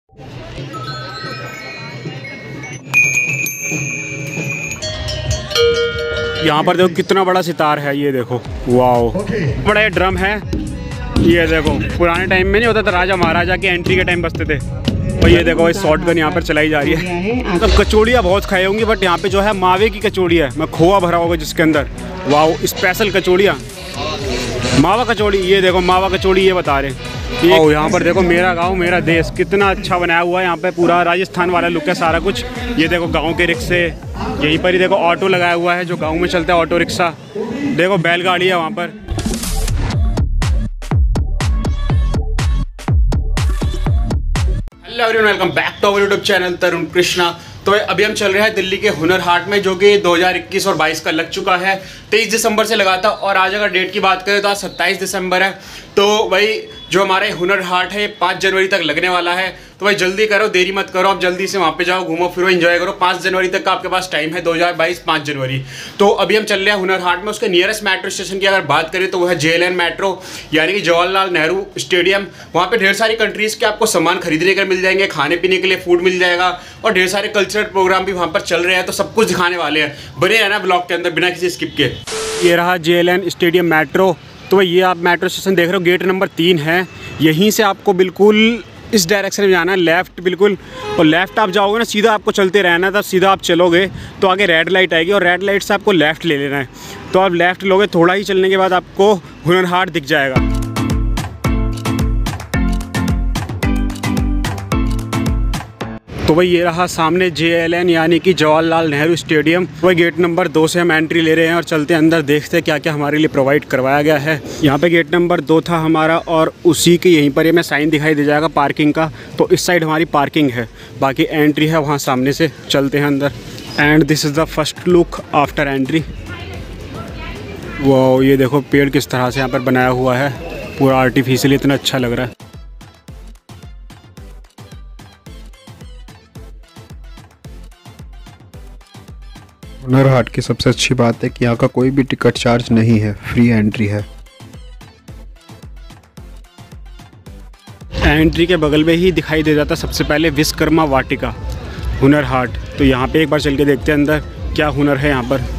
यहाँ पर देखो कितना बड़ा सितार है, ये देखो वाओ, बड़ा ड्रम है। ये देखो पुराने टाइम में नहीं होता था, राजा महाराजा के एंट्री के टाइम बजते थे। और ये देखो इस शॉट गन यहाँ पर चलाई जा रही है। तो कचौड़ियाँ बहुत खाई होंगी, बट यहाँ पे जो है मावे की कचौड़ी है, मैं खोआ भरा होगा जिसके अंदर। वाओ, स्पेशल कचौड़ियाँ, मावा कचौड़ी। ये देखो मावा कचौड़ी ये बता रहे। और यहाँ पर देखो मेरा गांव मेरा देश, कितना अच्छा बनाया हुआ है। यहाँ पे पूरा राजस्थान वाला लुक है सारा कुछ। ये देखो गांव के रिक्शे, यहीं पर ही देखो ऑटो लगाया हुआ है जो गांव में चलता है, ऑटो रिक्शा। देखो बैलगाड़ी है वहाँ पर। Hello everyone, welcome back to our YouTube channel Tarun Krishna. तो अभी हम चल रहे हैं दिल्ली के हुनर हाट में, जो कि 2021 और 22 का लग चुका है। 23 दिसंबर से लगा था और आज अगर डेट की बात करें तो आज 27 दिसंबर है। तो भाई जो हमारे हुनर हाट है 5 जनवरी तक लगने वाला है। तो भाई जल्दी करो, देरी मत करो, आप जल्दी से वहाँ पे जाओ, घूमो फिरो, एंजॉय करो। 5 जनवरी तक का आपके पास टाइम है, 2022 5 जनवरी। तो अभी हम चल रहे हैं हुनर हाट में। उसके नियरेस्ट मेट्रो स्टेशन की अगर बात करें तो वो है JLN मेट्रो, यानी कि जवाहरलाल नेहरू स्टेडियम। वहाँ पे ढेर सारी कंट्रीज़ के आपको सामान खरीदने के मिल जाएंगे, खाने पीने के लिए फूड मिल जाएगा, और ढेर सारे कल्चरल प्रोग्राम भी वहाँ पर चल रहे हैं। तो सब कुछ दिखाने वाले हैं, बने रहना ब्लॉग के अंदर बिना किसी स्किप के। ये रहा JLN स्टेडियम मेट्रो। तो ये आप मेट्रो स्टेशन देख रहे हो, गेट नंबर 3 है। यहीं से आपको बिल्कुल इस डायरेक्शन में जाना है, लेफ़्ट बिल्कुल। और लेफ़्ट आप जाओगे ना, सीधा आपको चलते रहना है। तब सीधा आप चलोगे तो आगे रेड लाइट आएगी, और रेड लाइट से आपको लेफ़्ट ले लेना है। तो आप लेफ़्ट लोगे, थोड़ा ही चलने के बाद आपको हुनर हाट दिख जाएगा। तो वही ये रहा सामने JLN यानी कि जवाहरलाल नेहरू स्टेडियम। वही गेट नंबर 2 से हम एंट्री ले रहे हैं और चलते हैं अंदर, देखते हैं क्या क्या हमारे लिए प्रोवाइड करवाया गया है। यहाँ पे गेट नंबर 2 था हमारा, और उसी के यहीं पर हमें साइन दिखाई दे जाएगा पार्किंग का। तो इस साइड हमारी पार्किंग है, बाकी एंट्री है वहाँ सामने से। चलते हैं अंदर। And this is the first look after entry. वो ये देखो पेड़ किस तरह से यहाँ पर बनाया हुआ है, पूरा आर्टिफिशियल, इतना अच्छा लग रहा है। हुनर हाट की सबसे अच्छी बात है कि यहाँ का कोई भी टिकट चार्ज नहीं है, फ्री एंट्री है। एंट्री के बगल में ही दिखाई दे जाता सबसे पहले विश्वकर्मा वाटिका हुनर हाट। तो यहाँ पे एक बार चल के देखते हैं अंदर क्या हुनर है यहाँ पर।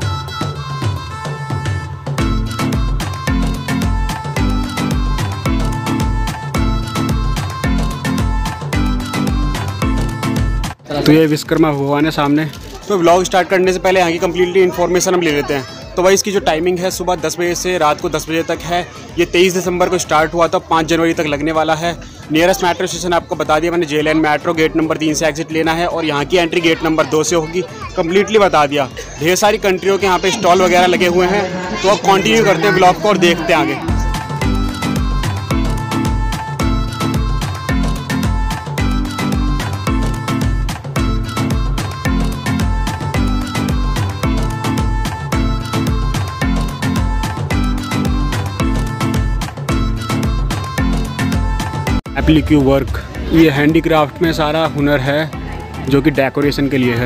तो ये विश्वकर्मा भगवान है सामने। तो व्लॉग स्टार्ट करने से पहले यहाँ की कम्प्लीटली इन्फॉर्मेशन हम ले लेते हैं। तो भाई इसकी जो टाइमिंग है सुबह 10 बजे से रात को 10 बजे तक है। ये 23 दिसंबर को स्टार्ट हुआ था, 5 जनवरी तक लगने वाला है। नियरेस्ट मेट्रो स्टेशन आपको बता दिया मैंने, JLN मेट्रो, गेट नंबर 3 से एग्जिट लेना है, और यहाँ की एंट्री गेट नंबर 2 से होगी। कम्प्लीटली बता दिया। ढेर सारी कंट्रियों के यहाँ पे स्टॉल वगैरह लगे हुए हैं। तो अब कंटिन्यू करते हैं ब्लॉग को और देखते हैं आगे। एप्लीक्यू वर्क, ये हैंडीक्राफ्ट में सारा हुनर है जो कि डेकोरेशन के लिए है।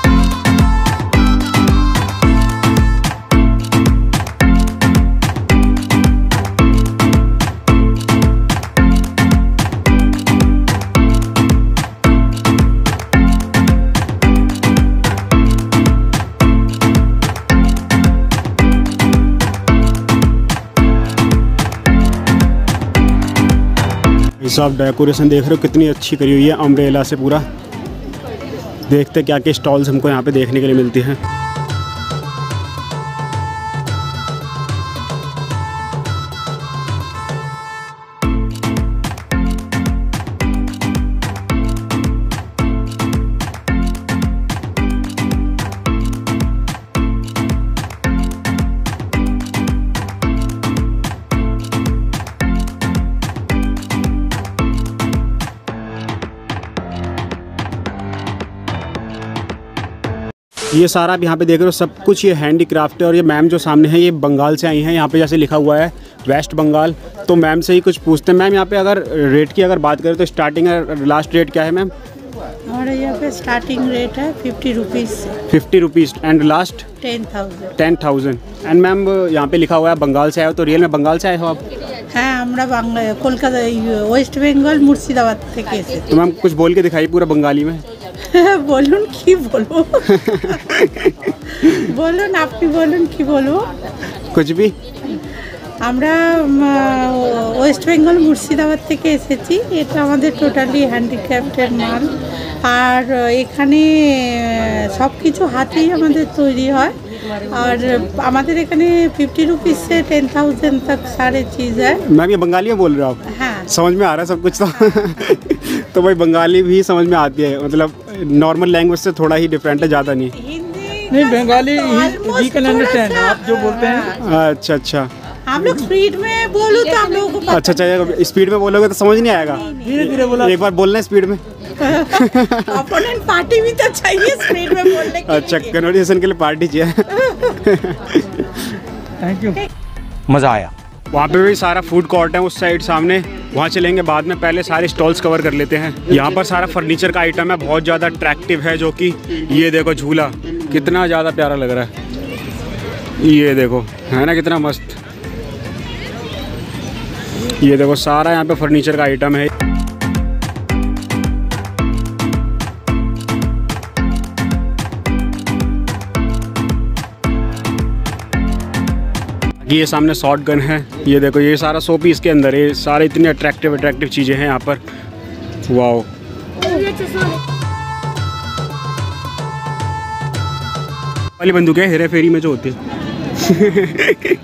आप डेकोरेशन देख रहे हो कितनी अच्छी करी हुई है, अम्ब्रेला से पूरा। देखते क्या क्या स्टॉल्स हमको यहाँ पे देखने के लिए मिलती हैं। ये सारा आप यहाँ पे देख रहे हो, सब कुछ ये हैंडीक्राफ्ट है। और ये मैम जो सामने है ये बंगाल से आई हैं। यहाँ पे जैसे लिखा हुआ है वेस्ट बंगाल। तो मैम से ही कुछ पूछते हैं। मैम यहाँ पे अगर रेट की अगर बात करें तो स्टार्टिंग लास्ट रेट क्या है मैम? हमारे यहाँ पे स्टार्टिंग रेट है 50 रुपीज़ से 50 rupees and last 10,000। 10,000। And ma'am यहाँ पे लिखा हुआ है बंगाल से आए हो, तो रियल में बंगाल से आए हो आप? হ্যাঁ আমরা বাংলা কলকাতা ওয়েস্ট বেঙ্গল মুর্শিদাবাদ থেকে এসেছি। तो मैम कुछ बोल के दिखाई पूरा बंगाली में। বলুন কি বলবো বলুন আপনি বলুন কি বলবো। कुछ भी। আমরা ওয়েস্ট বেঙ্গল মুর্শিদাবাদ থেকে এসেছি। এটা আমাদের টোটালি হ্যান্ডিক্রাফটের মাল, আর এখানে সব কিছু হাতেই আমাদের তৈরি হয়। और हमारे एखाने 50 रुपीज़ से 10,000 तक सारे चीज़ है। मैम ये बंगाली में बोल रहे हो आप? हाँ समझ में आ रहा है सब कुछ तो तो भाई बंगाली भी समझ में आती है, मतलब नॉर्मल लैंग्वेज से थोड़ा ही डिफरेंट है, ज़्यादा नहीं। हिंदी नहीं बंगाली वी कैन अंडरस्टैंड आप जो बोलते हैं। अच्छा अच्छा हम लोग स्पीड में बोलो तो हम लोगों को पता अच्छा अच्छा, स्पीड में बोलोगे तो समझ नहीं आएगा। धीरे धीरे बोला। एक बार बोलना है स्पीड में। अपोनेंट पार्टी भी तो चाहिए स्पीड में बोलने के अच्छा, लिए। कन्वर्सेशन के लिए पार्टी चाहिए। Thank you. मज़ा आया। वहाँ पे भी सारा फूड कोर्ट है उस साइड सामने, वहाँ चलेंगे बाद में, पहले सारे स्टॉल्स कवर कर लेते हैं। यहाँ पर सारा फर्नीचर का आइटम है, बहुत ज़्यादा अट्रैक्टिव है, जो कि ये देखो झूला कितना ज़्यादा प्यारा लग रहा है। ये देखो है ना कितना मस्त। ये देखो सारा यहाँ पे फर्नीचर का आइटम है। ये सामने शॉट गन है, ये देखो ये सारा 100 पीस के अंदर है, सारे इतने अट्रैक्टिव चीज़ें हैं यहाँ पर। वाओ वाली बंदूक है हेरा फेरी में जो होती है।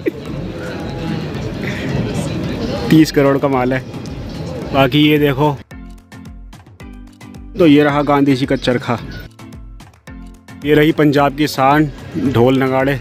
30 करोड़ का माल है। बाकी ये देखो, तो ये रहा गांधी जी का चरखा, ये रही पंजाब की शान ढोल नगाड़े।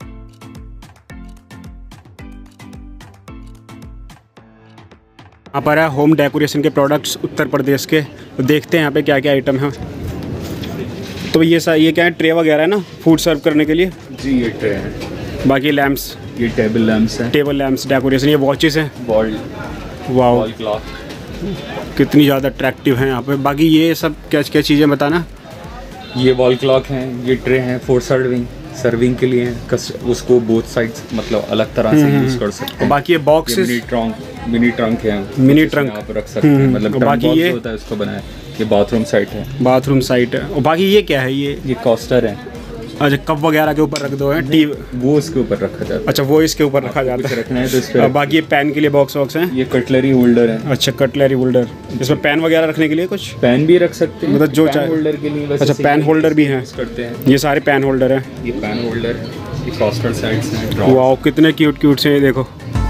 यहाँ पर है होम डेकोरेशन के प्रोडक्ट्स उत्तर प्रदेश के, तो देखते हैं यहाँ पे क्या क्या आइटम है। तो ये क्या है, ट्रे वगैरह है ना फूड सर्व करने के लिए? जी ये ट्रे है। बाकी लैम्प्स, ये टेबल लैम्प्स हैं। टेबल लैम्प्स डेकोरेशन, ये वॉचेस हैं। वॉल वाओ क्लॉक कितनी ज़्यादा अट्रैक्टिव हैं यहाँ पे। बाकी ये सब क्या क्या चीज़ें बताना। ये वॉल क्लॉक हैं, ये ट्रे हैं फॉर सर्विंग के लिए हैं, उसको बोथ साइड्स मतलब अलग तरह से यूज़ कर सकते हैं। बाकी ये बॉक्सेस, मिनी ट्रंक है, मिनी ट्रंक आप रख सकते हैं, मतलब बाकी ये होता है उसको बनाया। ये बाथरूम साइट है, बाथरूम साइट है। और बाकी ये क्या है? ये कोस्टर है। अच्छा, कप वगैरह के ऊपर रख दो है, टी वो इसके ऊपर रखा जाता है। अच्छा, वो इसके ऊपर रखा जाता है, रखना है तो इस पे। बाकी ये पेन के लिए बॉक्स हैं। ये कटलरी होल्डर है। अच्छा, कटलरी होल्डर, इसमें पेन वगैरह रखने के लिए कुछ पेन भी रख सकते हैं, मतलब जो चाहे होल्डर के लिए। अच्छा, पेन होल्डर भी हैं करते हैं। ये सारे पेन होल्डर हैं। ये पेन होल्डर, ये कोस्टर साइड्स हैं। वाओ कितने क्यूट से, ये देखो।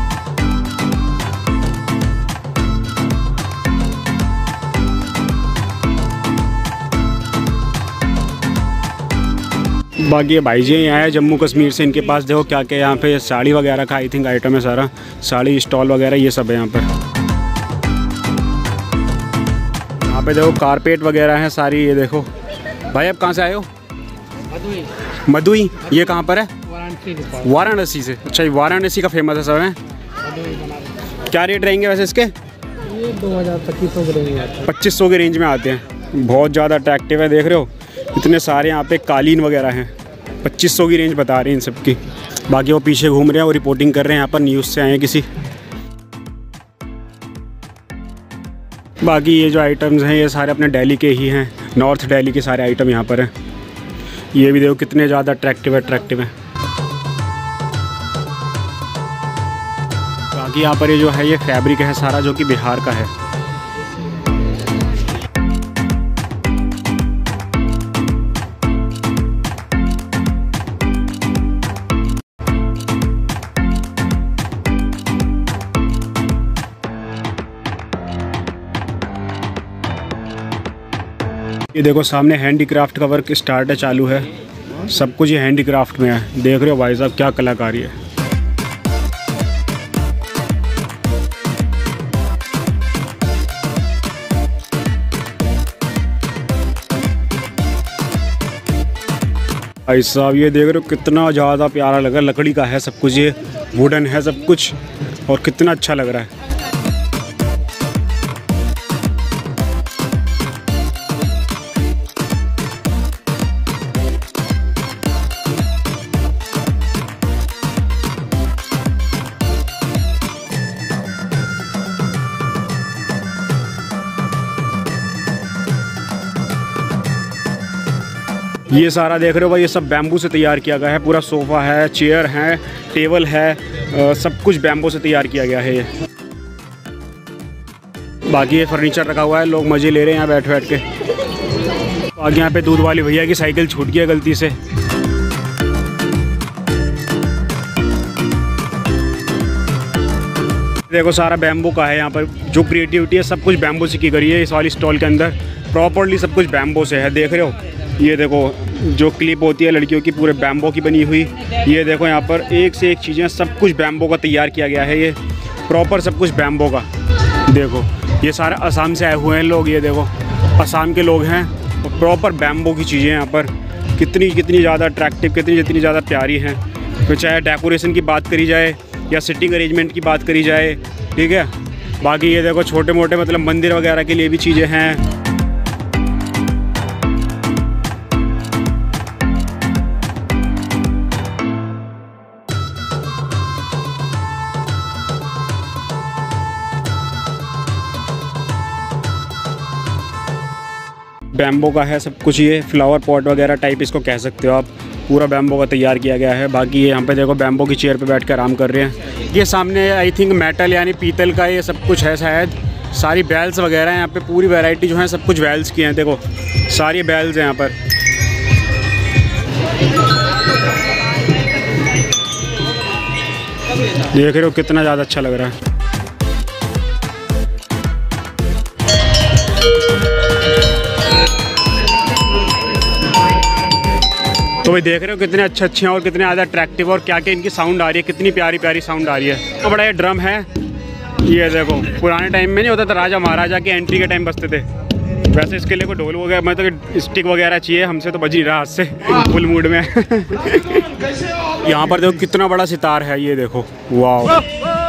बाकी ये भाई जी यहाँ है जम्मू कश्मीर से, इनके पास देखो क्या क्या यहाँ पे साड़ी वगैरह का आई थिंक आइटम है, सारा साड़ी स्टॉल वगैरह ये सब है यहाँ पर। यहाँ पे देखो कारपेट वगैरह हैं सारी। ये देखो भाई, आप कहाँ से आए हो? मदुई। ये कहाँ पर है? वाराणसी से। अच्छा, ये वाराणसी का फेमस है सब है। क्या रेट रहेंगे वैसे इसके? ये 2000-2500 के रेंज में आते हैं। 2500 के रेंज में आते हैं। बहुत ज़्यादा अट्रैक्टिव है, देख रहे हो इतने सारे यहाँ पे कालीन वगैरह हैं। 2500 की रेंज बता रहे हैं इन सब की। बाकी वो पीछे घूम रहे हैं और रिपोर्टिंग कर रहे हैं, यहाँ पर न्यूज़ से आए हैं किसी। बाकी ये जो आइटम्स हैं ये सारे अपने दिल्ली के ही हैं, नॉर्थ दिल्ली के सारे आइटम यहाँ पर हैं। ये भी देखो कितने ज़्यादा अट्रैक्टिव हैं। बाकी यहाँ पर ये जो है ये फैब्रिक है सारा, जो कि बिहार का है। ये देखो सामने हैंडीक्राफ्ट का वर्क स्टार्ट है, चालू है। सब कुछ ये हैंडीक्राफ्ट में है। देख रहे हो भाई साहब क्या कलाकारी है। भाई साहब ये देख रहे हो कितना ज़्यादा प्यारा लगा। लकड़ी का है सब कुछ, ये वुडन है सब कुछ, और कितना अच्छा लग रहा है। ये सारा देख रहे हो भाई, ये सब बैम्बू से तैयार किया गया है। पूरा सोफ़ा है, चेयर है, टेबल है, सब कुछ बैम्बू से तैयार किया गया है। ये बाकी ये फर्नीचर रखा हुआ है, लोग मज़े ले रहे हैं यहाँ बैठ बैठ के। आगे यहाँ पे दूध वाले भैया की साइकिल छूट गई है गलती से। देखो सारा बैम्बू का है यहाँ पर, जो क्रिएटिविटी है सब कुछ बैम्बू से की गई है। इस वाली स्टॉल के अंदर प्रॉपर्ली सब कुछ बैम्बू से है, देख रहे हो। ये देखो जो क्लिप होती है लड़कियों की, पूरे बैम्बू की बनी हुई। ये देखो यहाँ पर एक से एक चीज़ें, सब कुछ बैम्बू का तैयार किया गया है। ये प्रॉपर सब कुछ बैम्बू का। देखो ये सारा असम से आए हुए हैं लोग, ये देखो असम के लोग हैं। और प्रॉपर बैम्बू की चीज़ें यहाँ पर कितनी ज़्यादा अट्रैक्टिव, जितनी ज़्यादा प्यारी हैं। फिर चाहे डेकोरेशन की बात करी जाए या सिटिंग अरेंजमेंट की बात करी जाए, ठीक है। बाकी ये देखो छोटे मोटे मतलब मंदिर वगैरह के लिए भी चीज़ें हैं। बैम्बो का है सब कुछ। ये फ्लावर पॉट वगैरह टाइप इसको कह सकते हो आप, पूरा बैम्बो का तैयार किया गया है। बाकी ये यहाँ पे देखो बैम्बो की चेयर पे बैठ कर आराम कर रहे हैं। ये सामने आई थिंक मेटल यानी पीतल का ये सब कुछ है शायद। सारी बेल्स वगैरह हैं यहाँ पे, पूरी वैरायटी जो है सब कुछ बेल्स की हैं। देखो सारी बेल्स हैं यहाँ पर। देख रहे हो कितना ज़्यादा अच्छा लग रहा है। तो भाई देख रहे हो कितने अच्छे हैं और कितने ज़्यादा अट्रैक्टिव, और क्या क्या इनकी साउंड आ रही है, कितनी प्यारी प्यारी साउंड आ रही है। इतना बड़ा ये ड्रम है। ये देखो पुराने टाइम में नहीं होता था, राजा महाराजा के एंट्री के टाइम बजते थे, वैसे इसके लिए कोई ढोल वगैरह मतलब स्टिक वगैरह चाहिए। हमसे तो बज नहीं रहा हाथ से, फुल मूड में। यहाँ पर देखो कितना बड़ा सितार है, ये देखो वाह।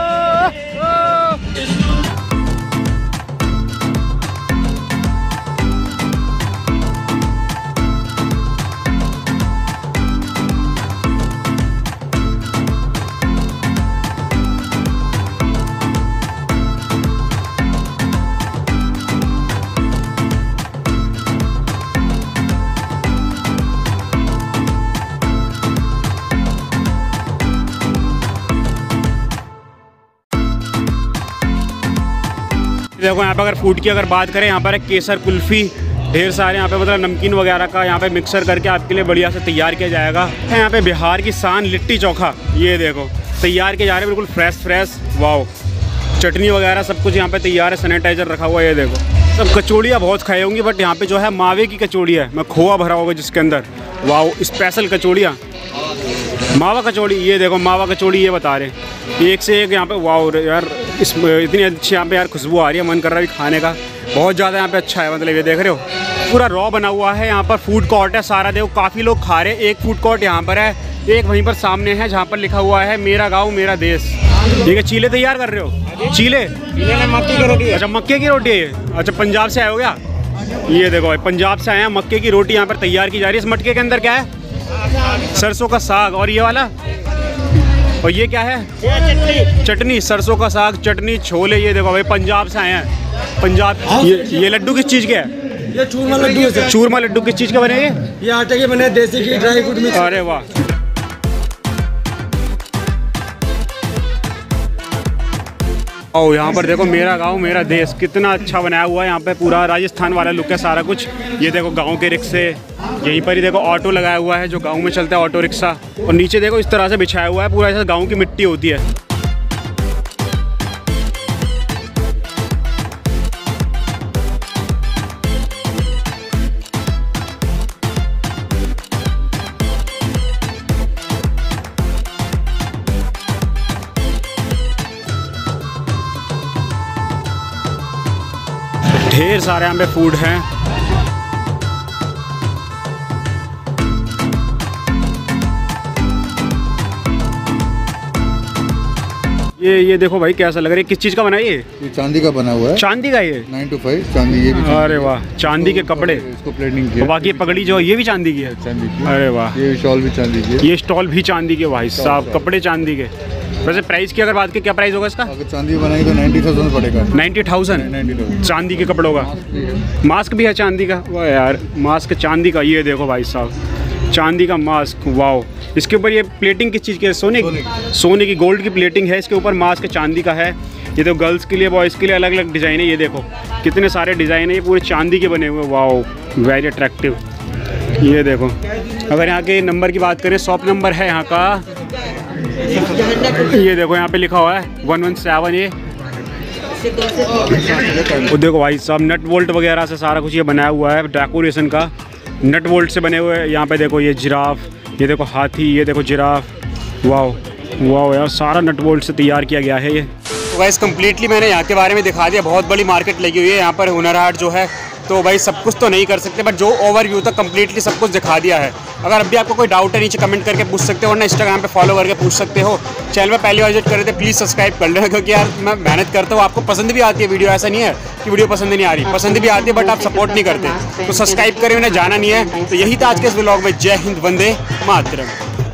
देखो यहाँ पे अगर फूड की अगर बात करें, यहाँ पर है केसर कुल्फ़ी, ढेर सारे यहाँ पे मतलब नमकीन वगैरह का यहाँ पे मिक्सर करके आपके लिए बढ़िया से तैयार किया जाएगा। यहाँ पे बिहार की शान लिट्टी चोखा, ये देखो तैयार किए जा रहे हैं बिल्कुल फ्रेश। वाओ, चटनी वगैरह सब कुछ यहाँ पे तैयार है, सैनिटाइजर रखा हुआ है। ये देखो सब कचौड़ियाँ बहुत खाई होंगी, बट यहाँ पे जो है मावे की कचौड़ी है, मैं खोआ भरा होगा जिसके अंदर। वाओ, स्पेशल कचौड़ियाँ, मावा कचौड़ी। ये देखो मावा कचौड़ी, ये बता रहे हैं एक से एक यहाँ पे। वाओ यार, इतनी अच्छी यहाँ पे यार खुशबू आ रही है, मन कर रहा है खाने का बहुत ज़्यादा। यहाँ पे अच्छा है, मतलब ये देख रहे हो पूरा रॉ बना हुआ है। यहाँ पर फूड कोर्ट है सारा, देखो काफ़ी लोग खा रहे हैं। एक फूड कोर्ट यहाँ पर है, एक वहीं पर सामने है जहाँ पर लिखा हुआ है मेरा गाँव मेरा देश। ठीक है, चीले तैयार कर रहे हो? चीले मक्के की रोटी। अच्छा मक्के की रोटी है, अच्छा पंजाब से आए हो क्या? ये देखो भाई पंजाब से आए हैं, मक्के की रोटी यहाँ पर तैयार की जा रही है। इस मटके के अंदर क्या है? सरसों का साग। और ये वाला, और ये क्या है? चटनी, सरसों का साग, चटनी, छोले। ये देखो भाई पंजाब से आए हैं, पंजाब। ये लड्डू किस चीज़ के है? ये चूरमा लड्डू है। चूरमा लड्डू किस चीज़ के बने? ये आटे के बने, देसी घी, ड्राई फ्रूट मिक्स। अरे वाह। और यहाँ पर देखो मेरा गांव मेरा देश, कितना अच्छा बनाया हुआ है। यहाँ पे पूरा राजस्थान वाला लुक है सारा कुछ। ये देखो गांव के रिक्शे, यहीं पर ही देखो ऑटो लगाया हुआ है जो गांव में चलता है, ऑटो रिक्शा। और नीचे देखो इस तरह से बिछाया हुआ है पूरा, ऐसा गांव की मिट्टी होती है। ढेर सारे यहाँ पे फूड हैं। ये देखो भाई कैसा लग रहा है, किस चीज़ का बना है ये चांदी का बना हुआ है। चांदी का ये 9 to 5 चांदी। ये भी अरे वाह, चांदी के कपड़े, इसको प्लेटिंग किया। बाकी पगड़ी जो है ये भी चांदी की है। चांदी की। अरे वाह, ये शॉल भी चांदी की है। ये स्टॉल भी चांदी के भाई साहब, कपड़े चांदी के। वैसे प्राइस की अगर बात की, क्या प्राइस होगा इसका? अगर चांदी बनाई तो 90,000 पड़ेगा। 90,000 चांदी के कपड़ों का। मास्क भी है चांदी का, वाह यार, मास्क चांदी का। ये देखो भाई साहब, चांदी का मास्क, वाओ। इसके ऊपर ये प्लेटिंग किस चीज़ की है? सोने की गोल्ड की प्लेटिंग है। इसके ऊपर मास्क चांदी का है। ये तो गर्ल्स के लिए बॉयज़ के लिए अलग अलग डिज़ाइन है। ये देखो कितने सारे डिज़ाइन है, ये पूरे चांदी के बने हुए, वाओ वेरी अट्रैक्टिव। ये देखो, अगर यहाँ के नंबर की बात करें, शॉप नंबर है यहाँ का, ये देखो यहाँ पे लिखा हुआ है 117 ये। वो देखो भाई साहब, नट बोल्ट वगैरह से सारा कुछ ये बनाया हुआ है, डेकोरेशन का नट बोल्ट से बने हुए हैं। यहाँ पे देखो ये जिराफ, ये देखो हाथी, ये देखो जिराफ, वाओ वाओ यार, सारा नट बोल्ट से तैयार किया गया है ये। तो गाइस कम्प्लीटली मैंने यहाँ के बारे में दिखा दिया। बहुत बड़ी मार्केट लगी हुई है यहाँ पर हुनर हाट जो है। तो भाई सब कुछ तो नहीं कर सकते, बट जो ओवरव्यू था कम्प्लीटली सब कुछ दिखा दिया है। अगर अभी आपको कोई डाउट है नीचे कमेंट करके पूछ सकते हो, वरना इंस्टाग्राम पे फॉलो करके पूछ सकते हो। चैनल में पहली बार विजिट कर रहे थे, प्लीज़ सब्सक्राइब कर लेना, क्योंकि यार मैं मेहनत करता हूँ, आपको पसंद भी आती है वीडियो, ऐसा नहीं है कि वीडियो पसंद नहीं आ रही, पसंद भी आती है, बट आप सपोर्ट नहीं करते। तो सब्सक्राइब करें, उन्हें जाना नहीं है। तो यही था आज के इस व्लॉग में। जय हिंद, वंदे मातरम।